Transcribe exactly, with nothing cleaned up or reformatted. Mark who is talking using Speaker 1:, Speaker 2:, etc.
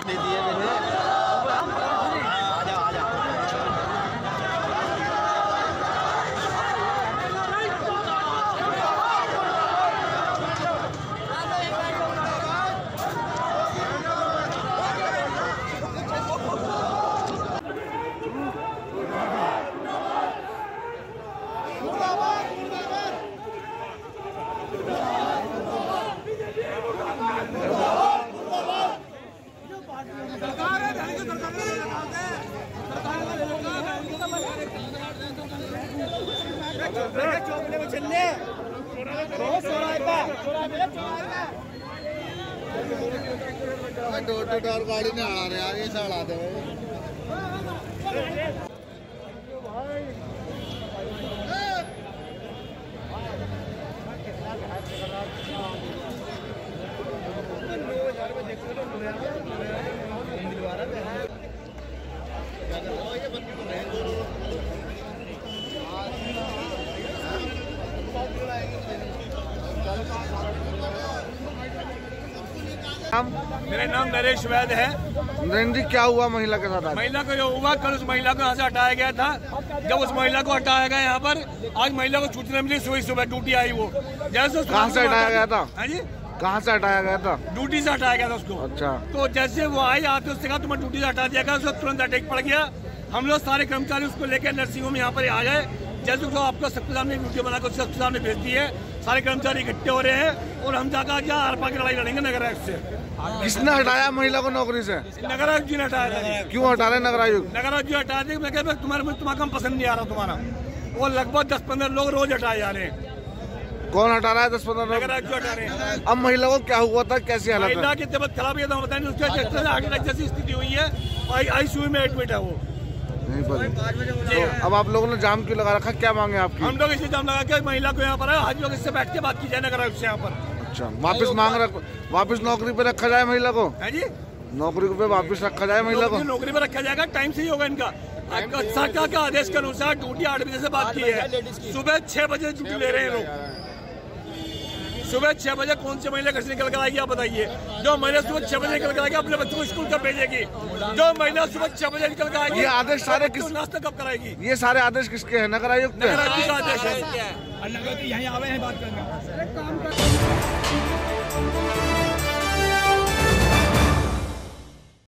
Speaker 1: दे दिए मैंने।
Speaker 2: Door to door गाड़ी नहीं आ रहा यार, ये साला दे
Speaker 3: मेरा नाम नरेश वैद है।
Speaker 2: नरेंद्र जी, क्या हुआ महिला के साथ?
Speaker 3: महिला को जो हुआ, कल उस महिला को यहाँ से हटाया गया था। जब उस महिला को हटाया गया यहाँ पर, आज महिला को सूचना मिली, सुबह सुबह ड्यूटी आई वो। जैसे
Speaker 2: कहाँ से हटाया गया था?
Speaker 3: हाँ जी,
Speaker 2: कहाँ से हटाया गया था?
Speaker 3: ड्यूटी से हटाया गया था उसको।
Speaker 2: अच्छा।
Speaker 3: तो जैसे वो आई, आते उससे कहा तुम्हें ड्यूटी से हटा दिया गया, उसको तुरंत अटैक पड़ गया। हम लोग सारे कर्मचारी उसको लेकर नर्सिंग होम यहाँ पर आ गए। जैसे उसको आपको सबके सामने वीडियो बनाकर सबके सामने भेज दी है। सारे कर्मचारी इकट्ठे हो रहे हैं और हम जाकर जहाँ आर पार की लड़ाई लड़ेंगे नगर आयुक्त से।
Speaker 2: किसने हटाया महिला को नौकरी से?
Speaker 3: नगर आयुक्त जी ने हटाया।
Speaker 2: क्यों हटा रहे नगर आयुक्त?
Speaker 3: नगर आयुक्त जी हटा दिया। मैं कहता तुम्हारे तुम्हारा काम पसंद नहीं आ रहा तुम्हारा। वो लगभग दस पंद्रह लोग रोज हटाए जा रहे हैं।
Speaker 2: कौन हटा रहा है? दस पंद्रह लोग
Speaker 3: नगर आयुक्त हटा रहे हैं।
Speaker 2: अब महिला को क्या हुआ था, कैसी हालत है?
Speaker 3: महिला की तबीयत खराब है, बताएं। उसके हार्ट अटैक जैसी स्थिति हुई है, आईसीयू में एडमिट है वो।
Speaker 2: नहीं पता। अब आप लोगों ने जाम क्यों लगा रखा, क्या मांगे आपकी?
Speaker 3: हम लोग इसी जाम लगा के महिला को यहाँ पर है, आज लोग इससे बैठ के बात की जाए नगर आयुक्त से यहाँ पर।
Speaker 2: अच्छा, वापस मांग रख वापस नौकरी पे रखा जाए महिला को?
Speaker 3: है जी,
Speaker 2: नौकरी पे वापस रखा जाए महिला को?
Speaker 3: नौकरी पे रखा जाएगा, टाइम से ही होगा इनका। सरकार के आदेश के अनुसार ड्यूटी आठ बजे से बात की है, सुबह छह बजे ड्यूटी ले रहे हैं लोग। सुबह छह बजे कौन सी महिला घर से निकल कर आएगी आप बताइए? जो महिला सुबह छह बजे निकल कर आएगी अपने बच्चों को स्कूल कब भेजेगी? जो महिला सुबह छह बजे निकल कर आएगी,
Speaker 2: ये आदेश सारे किस
Speaker 3: नाश्ता कब कराएगी?
Speaker 2: ये सारे आदेश किसके हैं? नगर आयुक्त के?
Speaker 3: नगर आयुक्त का आदेश है।
Speaker 4: यहीं आवे हैं बात करने।